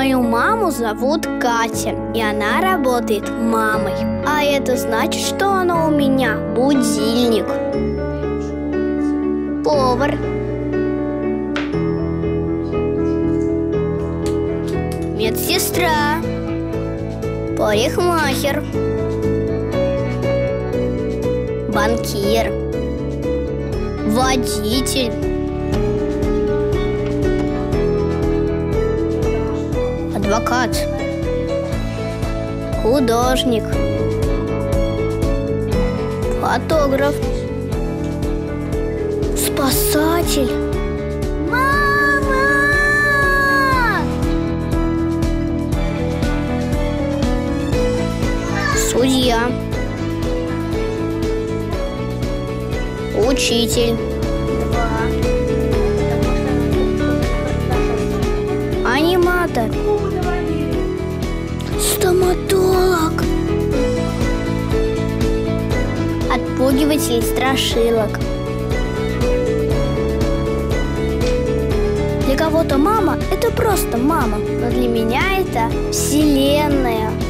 Мою маму зовут Катя, и она работает мамой. А это значит, что она у меня будильник. Повар. Медсестра. Парикмахер. Банкир. Водитель. Адвокат. Художник. Фотограф. Спасатель. Мама! Судья. Учитель. Аниматор. Стоматолог. Отпугиватель страшилок. Для кого-то мама – это просто мама, но для меня это вселенная.